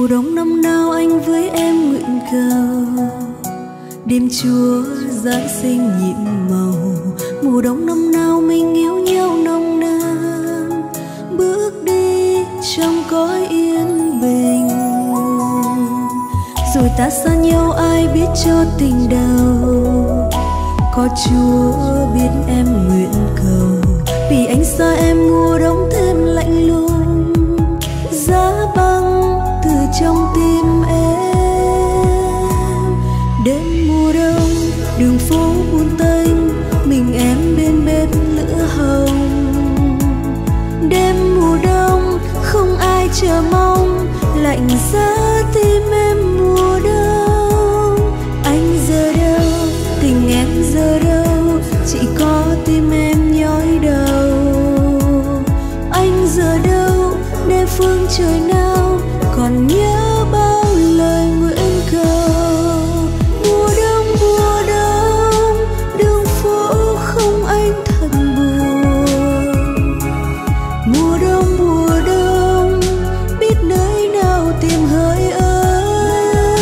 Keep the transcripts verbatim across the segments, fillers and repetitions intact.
Mùa đông năm nào anh với em nguyện cầu đêm Chúa Giáng sinh nhiệm màu. Mùa đông năm nào mình yêu nhau nồng nàn, bước đi trong cõi yên bình. Rồi ta xa nhau ai biết cho tình đầu, có Chúa biết em nguyện cầu. Vì anh xa em mùa đông thêm lạnh lùng, giá băng từ trong tim em. Đêm mùa đông đường phố buồn tênh, mình em bên bếp lửa hồng. Đêm mùa đông không ai chờ mong, lạnh giá tim em mùa đông. Anh giờ đâu, tình em giờ đâu, chỉ có tim em nhói đầu. Anh giờ đâu, để phương trời nào còn nhớ bao lời nguyện cầu. Mùa đông mùa đông đường phố không anh thật buồn. Mùa đông mùa đông biết nơi nào tìm hơi ấm.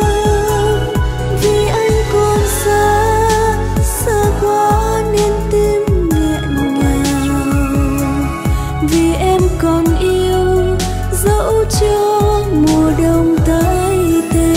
Vì anh còn xa, xa quá nên tim nghẹn ngào. Vì em còn yêu dẫu cho mùa đông tái tê.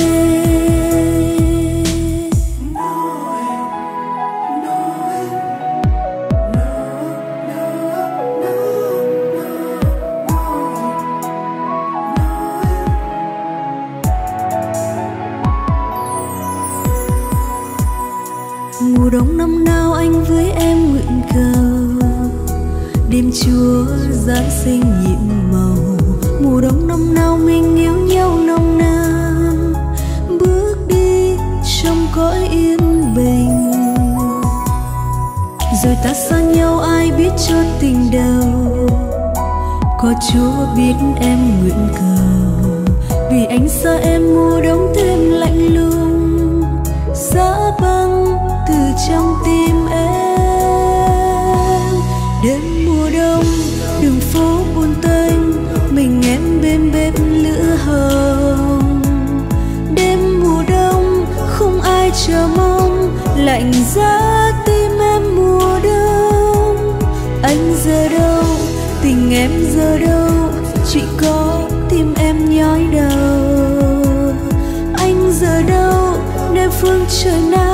Mùa đông năm nào anh với em nguyện cầu đêm Chúa Giáng sinh nhiệm màu. Mùa đông năm nào mình yêu nhau nồng nàn, bước đi trong cõi yên bình. Rồi ta xa nhau ai biết cho tình đầu, có Chúa biết em nguyện cầu. Vì anh xa em mùa đông thêm lạnh lùng, giá băng từ trong tim em. Đêm mùa đông đường phố buồn tênh, mình em bên bếp lửa hồng. Đêm mùa đông không ai chờ mong, lạnh giá tim em mùa đông. Anh giờ đâu, tình em giờ đâu, chỉ có tim em nhói đầu. Anh giờ đâu, để phương trời nào